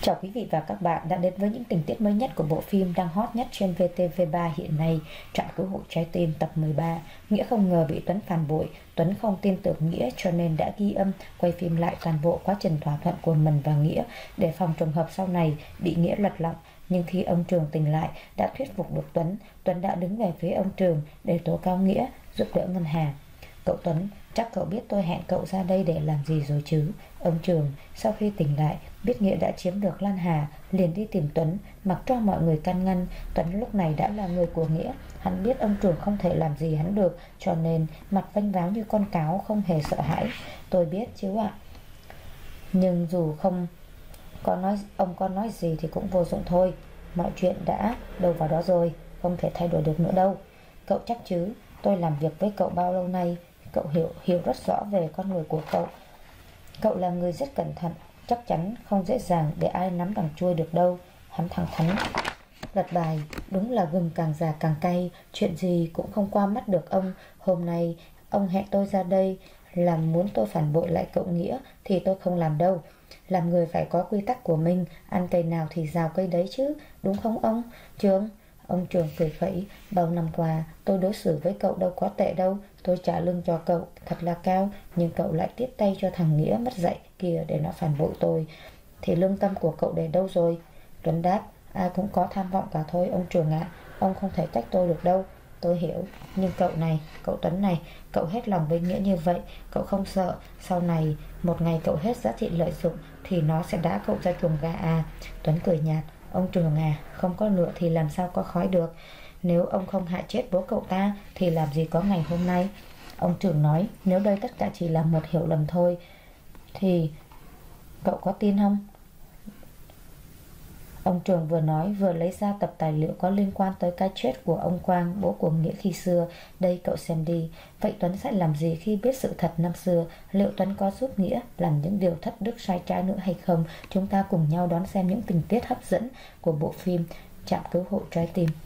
Chào quý vị và các bạn đã đến với những tình tiết mới nhất của bộ phim đang hot nhất trên VTV3 hiện nay, Trạm Cứu Hộ Trái Tim tập 13. Nghĩa không ngờ bị Tuấn phản bội. Tuấn không tin tưởng Nghĩa cho nên đã ghi âm, quay phim lại toàn bộ quá trình thỏa thuận của mình và Nghĩa để phòng trường hợp sau này bị Nghĩa lật lọng. Nhưng khi ông Trường tỉnh lại đã thuyết phục được Tuấn. Tuấn đã đứng về phía ông Trường để tố cáo Nghĩa giúp đỡ Ngân Hà. Cậu Tuấn, chắc cậu biết tôi hẹn cậu ra đây để làm gì rồi chứ? Ông Trường sau khi tỉnh lại biết Nghĩa đã chiếm được Lan Hà, liền đi tìm Tuấn, mặc cho mọi người can ngăn. Tuấn lúc này đã là người của Nghĩa, hắn biết ông Trường không thể làm gì hắn được, cho nên mặt vênh váo như con cáo, không hề sợ hãi. Tôi biết chứ ạ. Nhưng dù không ông có nói gì thì cũng vô dụng thôi. Mọi chuyện đã đâu vào đó rồi, không thể thay đổi được nữa đâu. Cậu chắc chứ? Tôi làm việc với cậu bao lâu nay, cậu hiểu rất rõ về con người của cậu. Cậu là người rất cẩn thận, chắc chắn không dễ dàng để ai nắm đằng chui được đâu. Hắn thẳng thắn lật bài. Đúng là gừng càng già càng cay, chuyện gì cũng không qua mắt được ông. Hôm nay ông hẹn tôi ra đây là muốn tôi phản bội lại cậu Nghĩa thì tôi không làm đâu. Làm người phải có quy tắc của mình, ăn cây nào thì rào cây đấy chứ, đúng không ông Trường? Ông Trường cười khẩy. Bao năm qua tôi đối xử với cậu đâu có tệ đâu. Tôi trả lương cho cậu thật là cao, nhưng cậu lại tiếp tay cho thằng Nghĩa mất dạy kia để nó phản bội tôi. Thì lương tâm của cậu để đâu rồi? Tuấn đáp. Ai cũng có tham vọng cả thôi ông Trường ạ. Ông không thể trách tôi được đâu. Tôi hiểu, nhưng cậu Tuấn này, cậu hết lòng với Nghĩa như vậy, cậu không sợ sau này một ngày cậu hết giá trị lợi dụng thì nó sẽ đá cậu ra chuồng gà à? Tuấn cười nhạt. Ông Trường à, không có lửa thì làm sao có khói được. Nếu ông không hại chết bố cậu ta thì làm gì có ngày hôm nay. Ông Trường nói. Nếu đây tất cả chỉ là một hiểu lầm thôi thì cậu có tin không? Ông Trường vừa nói vừa lấy ra tập tài liệu có liên quan tới cái chết của ông Quang, bố của Nghĩa khi xưa. Đây cậu xem đi. Vậy Tuấn sẽ làm gì khi biết sự thật năm xưa? Liệu Tuấn có giúp Nghĩa làm những điều thất đức sai trái nữa hay không? Chúng ta cùng nhau đón xem những tình tiết hấp dẫn của bộ phim Trạm Cứu Hộ Trái Tim.